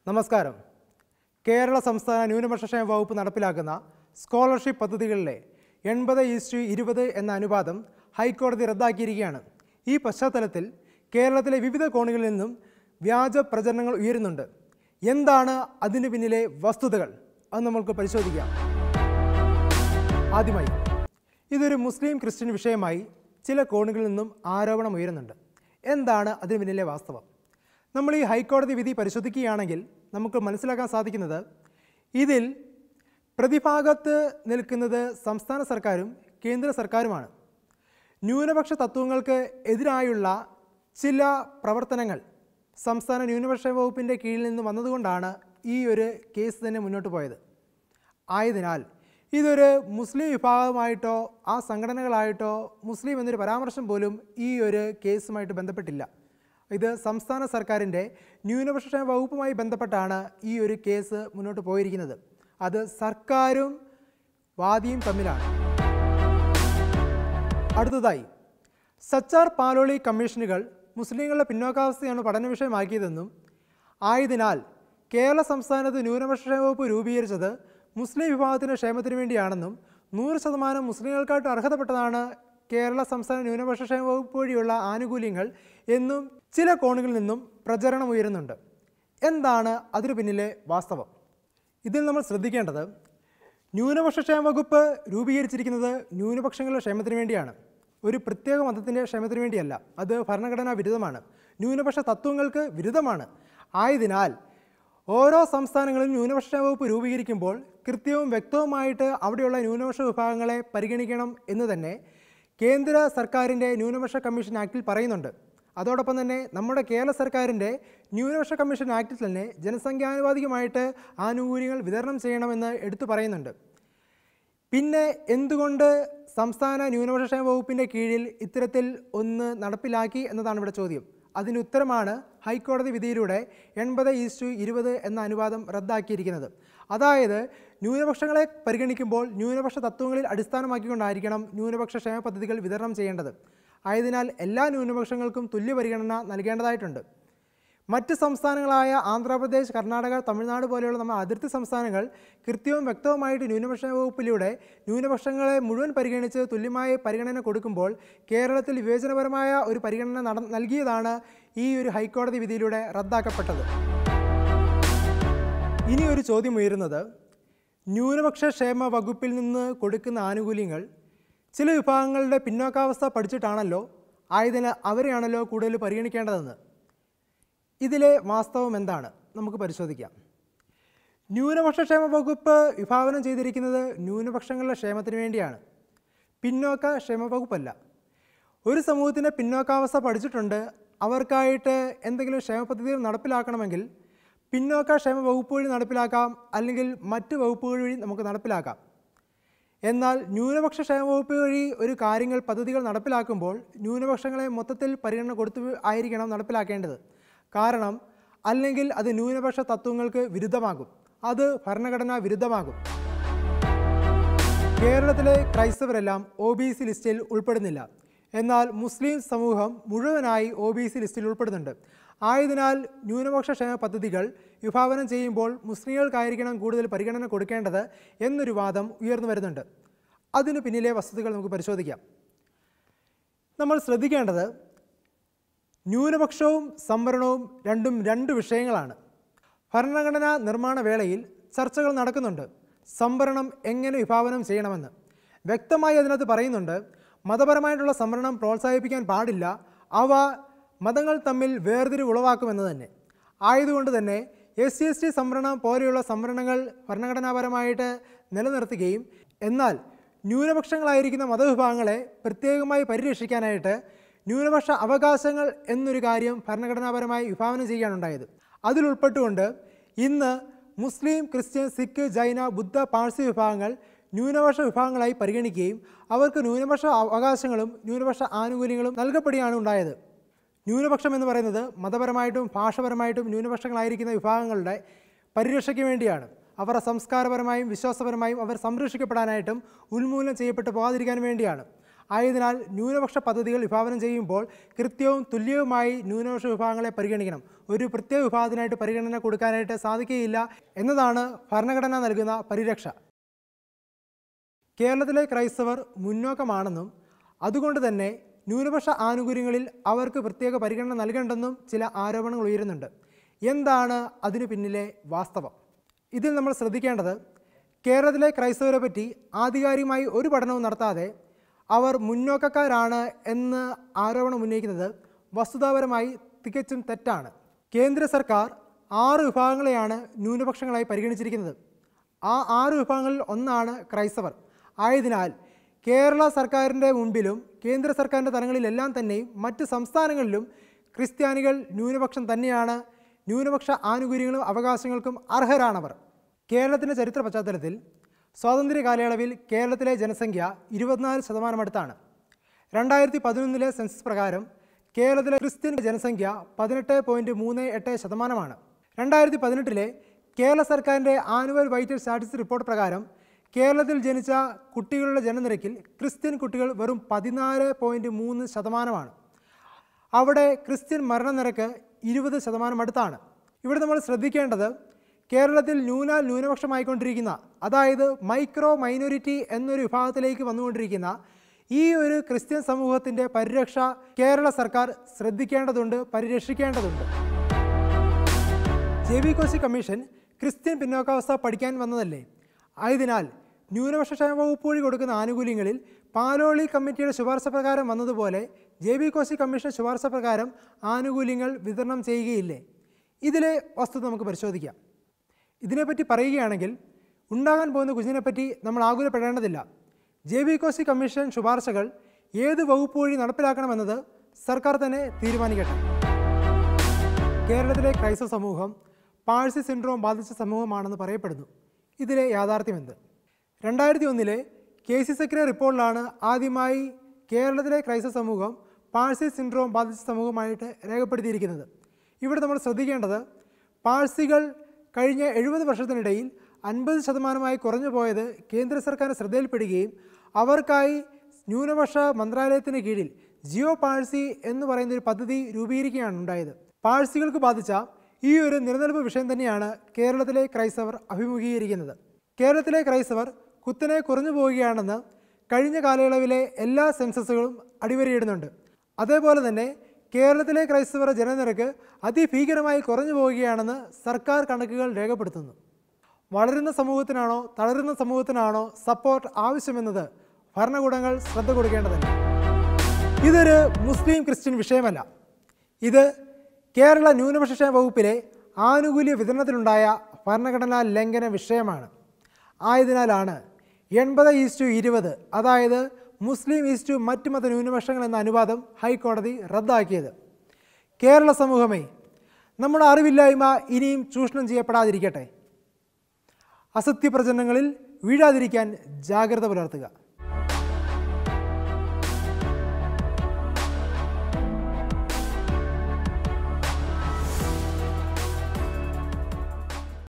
നമസ്കാരം. കേരള സംസ്ഥാന ന്യൂനപക്ഷക്ഷേമ വകുപ്പ് നടപ്പിലാക്കുന്ന സ്കോളർഷിപ്പ് പദ്ധതികളിലെ 80:20 എന്ന അനുപാതം ഹൈക്കോടതി റദ്ദാക്കിയിരിക്കുകയാണ്. ഈ പശ്ചാത്തലത്തിൽ കേരളത്തിലെ വിവിധ കോണുകളിൽ നിന്നും വ്യാജ പ്രചരണങ്ങൾ ഉയരുന്നുണ്ട്. എന്താണ് അതിന് പിന്നിലെ വസ്തുതകൾ? അത് നമുക്ക് പരിശോധിക്കാം. ആദ്യമായി, ഇതൊരു മുസ്ലിം ക്രിസ്ത്യൻ വിഷയമായി ചില കോണുകളിൽ നിന്നും ആരോപണം ഉയരുന്നുണ്ട്. എന്താണ് അതിന് പിന്നിലെ വാസ്തവം? നമ്മൾ ഈ ഹൈക്കോടതി വിധി പരിശോധിക്കുകയാണെങ്കിൽ നമുക്ക് മനസ്സിലാക്കാൻ സാധിക്കുന്നത്, ഇതിൽ പ്രതിഭാഗത്ത് നിൽക്കുന്നത് സംസ്ഥാന സർക്കാരും കേന്ദ്ര സർക്കാരുമാണ്. ന്യൂനപക്ഷ തത്വങ്ങൾക്ക് എതിരായുള്ള ചില പ്രവർത്തനങ്ങൾ സംസ്ഥാന ന്യൂനപക്ഷ വകുപ്പിൻ്റെ കീഴിൽ നിന്ന് വന്നതുകൊണ്ടാണ് ഈ ഒരു കേസ് തന്നെ മുന്നോട്ട് പോയത്. ആയതിനാൽ ഇതൊരു മുസ്ലിം വിഭാഗമായിട്ടോ ആ സംഘടനകളായിട്ടോ മുസ്ലിം എന്നൊരു പരാമർശം പോലും ഈ ഒരു കേസുമായിട്ട് ബന്ധപ്പെട്ടില്ല. ഇത് സംസ്ഥാന സർക്കാരിൻ്റെ ന്യൂനപക്ഷ വകുപ്പുമായി ബന്ധപ്പെട്ടാണ് ഈ ഒരു കേസ് മുന്നോട്ട് പോയിരിക്കുന്നത്. അത് സർക്കാരും വാദിയും തമ്മിലാണ്. അടുത്തതായി, സച്ചാർ പാലോളി കമ്മീഷനുകൾ മുസ്ലിങ്ങളുടെ പിന്നോക്കാവസ്ഥയാണ് പഠന വിഷയമാക്കിയതെന്നും ആയതിനാൽ കേരള സംസ്ഥാനത്ത് ന്യൂനപക്ഷ വകുപ്പ് രൂപീകരിച്ചത് മുസ്ലിം വിഭാഗത്തിൻ്റെ ക്ഷേമത്തിന് വേണ്ടിയാണെന്നും 100% മുസ്ലിങ്ങൾക്കായിട്ട് അർഹതപ്പെട്ടതാണ് കേരള സംസ്ഥാന ന്യൂനപക്ഷ ക്ഷേമ വകുപ്പ് വഴിയുള്ള ആനുകൂല്യങ്ങൾ എന്നും ചില കോണുകളിൽ നിന്നും പ്രചരണം ഉയരുന്നുണ്ട്. എന്താണ് അതിനു പിന്നിലെ വാസ്തവം? ഇതിൽ നമ്മൾ ശ്രദ്ധിക്കേണ്ടത്, ന്യൂനപക്ഷ ക്ഷേമ വകുപ്പ് രൂപീകരിച്ചിരിക്കുന്നത് ന്യൂനപക്ഷങ്ങളുടെ ക്ഷേമത്തിന് വേണ്ടിയാണ്, ഒരു പ്രത്യേക മതത്തിൻ്റെ ക്ഷേമത്തിന് വേണ്ടിയല്ല. അത് ഭരണഘടനാ വിരുദ്ധമാണ്, ന്യൂനപക്ഷ തത്വങ്ങൾക്ക് വിരുദ്ധമാണ്. ആയതിനാൽ ഓരോ സംസ്ഥാനങ്ങളിലും ന്യൂനപക്ഷ വകുപ്പ് രൂപീകരിക്കുമ്പോൾ കൃത്യവും വ്യക്തവുമായിട്ട് അവിടെയുള്ള ന്യൂനപക്ഷ വിഭാഗങ്ങളെ പരിഗണിക്കണം എന്ന് തന്നെ കേന്ദ്ര സർക്കാരിൻ്റെ ന്യൂനപക്ഷ കമ്മീഷൻ ആക്ടിൽ പറയുന്നുണ്ട്. അതോടൊപ്പം തന്നെ നമ്മുടെ കേരള സർക്കാരിൻ്റെ ന്യൂനപക്ഷ കമ്മീഷൻ ആക്ടിൽ തന്നെ ജനസംഖ്യാനുപാതികമായിട്ട് ആനുകൂല്യങ്ങൾ വിതരണം ചെയ്യണമെന്ന് എടുത്തു പറയുന്നുണ്ട്. പിന്നെ എന്തുകൊണ്ട് സംസ്ഥാന ന്യൂനപക്ഷ ക്ഷേമ വകുപ്പിൻ്റെ കീഴിൽ ഇത്തരത്തിൽ ഒന്ന് നടപ്പിലാക്കി എന്നതാണ് ഇവിടെ ചോദ്യം. അതിൻ്റെ ഉത്തരമാണ് ഹൈക്കോടതി വിധിയിലൂടെ 80:20 എന്ന അനുപാതം റദ്ദാക്കിയിരിക്കുന്നത്. അതായത് ന്യൂനപക്ഷങ്ങളെ പരിഗണിക്കുമ്പോൾ ന്യൂനപക്ഷ തത്വങ്ങളിൽ അടിസ്ഥാനമാക്കിക്കൊണ്ടായിരിക്കണം ന്യൂനപക്ഷ ക്ഷേമ പദ്ധതികൾ വിതരണം ചെയ്യേണ്ടത്. ആയതിനാൽ എല്ലാ ന്യൂനപക്ഷങ്ങൾക്കും തുല്യ പരിഗണന നൽകേണ്ടതായിട്ടുണ്ട്. മറ്റ് സംസ്ഥാനങ്ങളായ ആന്ധ്രാപ്രദേശ്, കർണാടക, തമിഴ്നാട് പോലെയുള്ള നമ്മുടെ അതിർത്തി സംസ്ഥാനങ്ങൾ കൃത്യവും വ്യക്തവുമായിട്ട് ന്യൂനപക്ഷ വകുപ്പിലൂടെ ന്യൂനപക്ഷങ്ങളെ മുഴുവൻ പരിഗണിച്ച് തുല്യമായ പരിഗണന കൊടുക്കുമ്പോൾ കേരളത്തിൽ വിവേചനപരമായ ഒരു പരിഗണന നൽകിയതാണ് ഈ ഒരു ഹൈക്കോടതി വിധിയിലൂടെ റദ്ദാക്കപ്പെട്ടത്. ഇനി ഒരു ചോദ്യം ഉയരുന്നത്, ന്യൂനപക്ഷ ക്ഷേമ വകുപ്പിൽ നിന്ന് കൊടുക്കുന്ന ആനുകൂല്യങ്ങൾ ചില വിഭാഗങ്ങളുടെ പിന്നോക്കാവസ്ഥ പഠിച്ചിട്ടാണല്ലോ, ആയതിനാൽ അവരെയാണല്ലോ കൂടുതൽ പരിഗണിക്കേണ്ടതെന്ന്. ഇതിലെ വാസ്തവം എന്താണ് നമുക്ക് പരിശോധിക്കാം. ന്യൂനപക്ഷ ക്ഷേമ വകുപ്പ് വിഭാവനം ചെയ്തിരിക്കുന്നത് ന്യൂനപക്ഷങ്ങളുടെ ക്ഷേമത്തിന് വേണ്ടിയാണ്, പിന്നോക്ക ക്ഷേമ വകുപ്പല്ല. ഒരു സമൂഹത്തിൻ്റെ പിന്നോക്കാവസ്ഥ പഠിച്ചിട്ടുണ്ട്, അവർക്കായിട്ട് എന്തെങ്കിലും ക്ഷേമ പദ്ധതികൾ നടപ്പിലാക്കണമെങ്കിൽ പിന്നോക്ക ക്ഷേമ വകുപ്പ് വഴി നടപ്പിലാക്കാം, അല്ലെങ്കിൽ മറ്റ് വകുപ്പുകൾ വഴി നമുക്ക് നടപ്പിലാക്കാം. എന്നാൽ ന്യൂനപക്ഷ ക്ഷേമ വകുപ്പ് വഴി ഒരു കാര്യങ്ങൾ പദ്ധതികൾ നടപ്പിലാക്കുമ്പോൾ ന്യൂനപക്ഷങ്ങളെ മൊത്തത്തിൽ പരിഗണന കൊടുത്തു ആയിരിക്കണം നടപ്പിലാക്കേണ്ടത്. കാരണം അല്ലെങ്കിൽ അത് ന്യൂനപക്ഷ തത്വങ്ങൾക്ക് വിരുദ്ധമാകും, അത് ഭരണഘടനാ വിരുദ്ധമാകും. കേരളത്തിലെ ക്രൈസ്തവരെല്ലാം OBC ലിസ്റ്റിൽ ഉൾപ്പെടുന്നില്ല, എന്നാൽ മുസ്ലിം സമൂഹം മുഴുവനായി OBC ലിസ്റ്റിൽ ഉൾപ്പെടുന്നുണ്ട്. ആയതിനാൽ ന്യൂനപക്ഷ ക്ഷേമ പദ്ധതികൾ വിഭാവനം ചെയ്യുമ്പോൾ മുസ്ലിങ്ങൾക്കായിരിക്കണം കൂടുതൽ പരിഗണന കൊടുക്കേണ്ടത് എന്നൊരു വാദം ഉയർന്നു വരുന്നുണ്ട്. അതിനു പിന്നിലെ വസ്തുതകൾ നമുക്ക് പരിശോധിക്കാം. നമ്മൾ ശ്രദ്ധിക്കേണ്ടത്, ന്യൂനപക്ഷവും സംവരണവും രണ്ടും രണ്ട് വിഷയങ്ങളാണ്. ഭരണഘടനാ നിർമ്മാണ വേളയിൽ ചർച്ചകൾ നടക്കുന്നുണ്ട്, സംവരണം എങ്ങനെ വിഭാവനം ചെയ്യണമെന്ന്. വ്യക്തമായി അതിനകത്ത് പറയുന്നുണ്ട്, മതപരമായിട്ടുള്ള സംവരണം പ്രോത്സാഹിപ്പിക്കാൻ പാടില്ല, അവ മതങ്ങൾ തമ്മിൽ വേർതിരിവ് ഉളവാക്കുമെന്ന് തന്നെ. ആയതുകൊണ്ട് തന്നെ SC/ST സംവരണം പോലെയുള്ള സംവരണങ്ങൾ ഭരണഘടനാപരമായിട്ട് നിലനിർത്തുകയും എന്നാൽ ന്യൂനപക്ഷങ്ങളായിരിക്കുന്ന മതവിഭാഗങ്ങളെ പ്രത്യേകമായി പരിരക്ഷിക്കാനായിട്ട് ന്യൂനപക്ഷ അവകാശങ്ങൾ എന്നൊരു കാര്യം ഭരണഘടനാപരമായി വിഭാവനം ചെയ്യാനുണ്ടായത്. അതിലുൾപ്പെട്ടുകൊണ്ട് ഇന്ന് മുസ്ലിം, ക്രിസ്ത്യൻ, സിഖ്, ജൈന, ബുദ്ധ, പാഴ്സി വിഭാഗങ്ങൾ ന്യൂനപക്ഷ വിഭാഗങ്ങളായി പരിഗണിക്കുകയും അവർക്ക് ന്യൂനപക്ഷ അവകാശങ്ങളും ന്യൂനപക്ഷ ആനുകൂല്യങ്ങളും നൽകപ്പെടുകയാണ് ഉണ്ടായത്. ന്യൂനപക്ഷം എന്ന് പറയുന്നത് മതപരമായിട്ടും ഭാഷപരമായിട്ടും ന്യൂനപക്ഷങ്ങളായിരിക്കുന്ന വിഭാഗങ്ങളുടെ പരിരക്ഷയ്ക്ക് വേണ്ടിയാണ്. അവർ സംസ്കാരപരമായും വിശ്വാസപരമായും അവർ സംരക്ഷിക്കപ്പെടാനായിട്ടും ഉന്മൂലനം ചെയ്യപ്പെട്ടു പോകാതിരിക്കാൻ വേണ്ടിയാണ്. ആയതിനാൽ ന്യൂനപക്ഷ പദ്ധതികൾ വിഭാവനം ചെയ്യുമ്പോൾ കൃത്യവും തുല്യവുമായി ന്യൂനപക്ഷ വിഭാഗങ്ങളെ പരിഗണിക്കണം. ഒരു പ്രത്യേക വിഭാഗത്തിനായിട്ട് പരിഗണന കൊടുക്കാനായിട്ട് സാധിക്കുകയില്ല എന്നതാണ് ഭരണഘടന നൽകുന്ന പരിരക്ഷ. കേരളത്തിലെ ക്രൈസ്തവർ മുന്നോക്കമാണെന്നും അതുകൊണ്ട് തന്നെ ന്യൂനപക്ഷ ആനുകൂല്യങ്ങളിൽ അവർക്ക് പ്രത്യേക പരിഗണന നൽകേണ്ടെന്നും ചില ആരോപണങ്ങൾ ഉയരുന്നുണ്ട്. എന്താണ് അതിനു പിന്നിലെ വാസ്തവം? ഇതിൽ നമ്മൾ ശ്രദ്ധിക്കേണ്ടത്, കേരളത്തിലെ ക്രൈസ്തവരെ പറ്റി ആധികാരികമായി ഒരു പഠനവും നടത്താതെ അവർ മുന്നോക്കക്കാരാണ് എന്ന് ആരോപണം ഉന്നയിക്കുന്നത് വസ്തുതാപരമായി തികച്ചും തെറ്റാണ്. കേന്ദ്ര സർക്കാർ 6 വിഭാഗങ്ങളെയാണ് ന്യൂനപക്ഷങ്ങളായി പരിഗണിച്ചിരിക്കുന്നത്. ആ 6 വിഭാഗങ്ങളിൽ ഒന്നാണ് ക്രൈസ്തവർ. ആയതിനാൽ കേരള സർക്കാരിൻ്റെ മുൻപിലും കേന്ദ്ര സർക്കാരിൻ്റെ തലങ്ങളിലെല്ലാം തന്നെയും മറ്റ് സംസ്ഥാനങ്ങളിലും ക്രിസ്ത്യാനികൾ ന്യൂനപക്ഷം തന്നെയാണ്. ന്യൂനപക്ഷ ആനുകൂല്യങ്ങളും അവകാശങ്ങൾക്കും അർഹരാണവർ. കേരളത്തിൻ്റെ ചരിത്ര പശ്ചാത്തലത്തിൽ സ്വാതന്ത്ര്യ കാലയളവിൽ കേരളത്തിലെ ജനസംഖ്യ 24% അടുത്താണ്. 2011 സെൻസസ് പ്രകാരം കേരളത്തിലെ ക്രിസ്ത്യൻ ജനസംഖ്യ 18.38%. 2018 കേരള സർക്കാരിൻ്റെ ആനുവൽ വൈറ്റൽ സ്റ്റാറ്റിസ്റ്റിക്സ് റിപ്പോർട്ട് പ്രകാരം കേരളത്തിൽ ജനിച്ച കുട്ടികളുടെ ജനനിരക്കിൽ ക്രിസ്ത്യൻ കുട്ടികൾ വെറും 14.3%. അവിടെ ക്രിസ്ത്യൻ മരണനിരക്ക് 20% അടുത്താണ്. ഇവിടെ നമ്മൾ ശ്രദ്ധിക്കേണ്ടത്, കേരളത്തിൽ ന്യൂനപക്ഷമായിക്കൊണ്ടിരിക്കുന്ന, അതായത് മൈക്രോ മൈനോറിറ്റി എന്നൊരു വിഭാഗത്തിലേക്ക് വന്നുകൊണ്ടിരിക്കുന്ന ഈ ഒരു ക്രിസ്ത്യൻ സമൂഹത്തിൻ്റെ പരിരക്ഷ കേരള സർക്കാർ ശ്രദ്ധിക്കേണ്ടതുണ്ട്, പരിരക്ഷിക്കേണ്ടതുണ്ട്. JB കോശി കമ്മീഷൻ ക്രിസ്ത്യൻ പിന്നോക്കാവസ്ഥ പഠിക്കാൻ വന്നതല്ലേ. ആയതിനാൽ ന്യൂനപക്ഷ ക്ഷേമ വകുപ്പ് വഴി കൊടുക്കുന്ന ആനുകൂല്യങ്ങളിൽ പാലോളി കമ്മിറ്റിയുടെ ശുപാർശ പ്രകാരം വന്നതുപോലെ JB കോശി കമ്മീഷൻ ശുപാർശ പ്രകാരം ആനുകൂല്യങ്ങൾ വിതരണം ചെയ്യുകയില്ലേ? ഇതിലെ വസ്തുത നമുക്ക് പരിശോധിക്കാം. ഇതിനെപ്പറ്റി പറയുകയാണെങ്കിൽ ഉണ്ടാകാൻ പോകുന്ന കുഞ്ഞിനെപ്പറ്റി നമ്മൾ ആകുലപ്പെടേണ്ടതില്ല. JB കോശി കമ്മീഷൻ ശുപാർശകൾ ഏത് വകുപ്പ് വഴി നടപ്പിലാക്കണമെന്നത് സർക്കാർ തന്നെ തീരുമാനിക്കട്ടെ. കേരളത്തിലെ ക്രൈസ്തവ സമൂഹം പാഴ്സി സിൻഡ്രോം ബാധിച്ച സമൂഹമാണെന്ന് പറയപ്പെടുന്നു. ഇതിലെ യാഥാർത്ഥ്യമെന്ത്? 2001 KC സെക്രട്ടറി റിപ്പോർട്ടിലാണ് ആദ്യമായി കേരളത്തിലെ ക്രൈസ്തവ സമൂഹം പാഴ്സി സിൻഡ്രോം ബാധിച്ച സമൂഹമായിട്ട് രേഖപ്പെടുത്തിയിരിക്കുന്നത്. ഇവിടെ നമ്മൾ ശ്രദ്ധിക്കേണ്ടത്, പാഴ്സികൾ കഴിഞ്ഞ 70 വർഷത്തിനിടയിൽ 50% കുറഞ്ഞു പോയത് കേന്ദ്ര സർക്കാർ ശ്രദ്ധയിൽപ്പെടുകയും അവർക്കായി ന്യൂനപക്ഷ മന്ത്രാലയത്തിന് കീഴിൽ ജിയോ പാഴ്സി എന്ന് പറയുന്നൊരു പദ്ധതി രൂപീകരിക്കുകയാണ് ഉണ്ടായത്. പാഴ്സികൾക്ക് ബാധിച്ച ഈ ഒരു നിലനിൽപ്പ് വിഷയം തന്നെയാണ് കേരളത്തിലെ ക്രൈസ്തവർ അഭിമുഖീകരിക്കുന്നത്. കേരളത്തിലെ ക്രൈസ്തവർ കുത്തനെ കുറഞ്ഞു പോവുകയാണെന്ന് കഴിഞ്ഞ കാലയളവിലെ എല്ലാ സെൻസസുകളും അടിവരയിടുന്നുണ്ട്. അതേപോലെ തന്നെ കേരളത്തിലെ ക്രൈസ്തവർ ജനനിരക്ക് അതിഭീകരമായി കുറഞ്ഞു പോവുകയാണെന്ന് സർക്കാർ കണക്കുകൾ രേഖപ്പെടുത്തുന്നു. വളരുന്ന സമൂഹത്തിനാണോ തളരുന്ന സമൂഹത്തിനാണോ സപ്പോർട്ട് ആവശ്യമെന്നത് ഭരണകൂടങ്ങൾ ശ്രദ്ധ കൊടുക്കേണ്ടതല്ല. ഇതൊരു മുസ്ലിം ക്രിസ്ത്യൻ വിഷയമല്ല. ഇത് കേരള ന്യൂനപക്ഷ ക്ഷേമ വകുപ്പിലെ ആനുകൂല്യ വിതരണത്തിലുണ്ടായ ഭരണഘടനാ ലംഘന വിഷയമാണ്. ആയതിനാലാണ് 80:20, അതായത് മുസ്ലിം ഈസ്റ്റു മറ്റു മത ന്യൂനപക്ഷങ്ങൾ എന്ന അനുവാദം ഹൈക്കോടതി റദ്ദാക്കിയത്. കേരള സമൂഹമേ, നമ്മുടെ അറിവില്ലായ്മ ഇനിയും ചൂഷണം ചെയ്യപ്പെടാതിരിക്കട്ടെ. അസത്യപ്രചരണങ്ങളിൽ വീഴാതിരിക്കാൻ ജാഗ്രത പുലർത്തുക.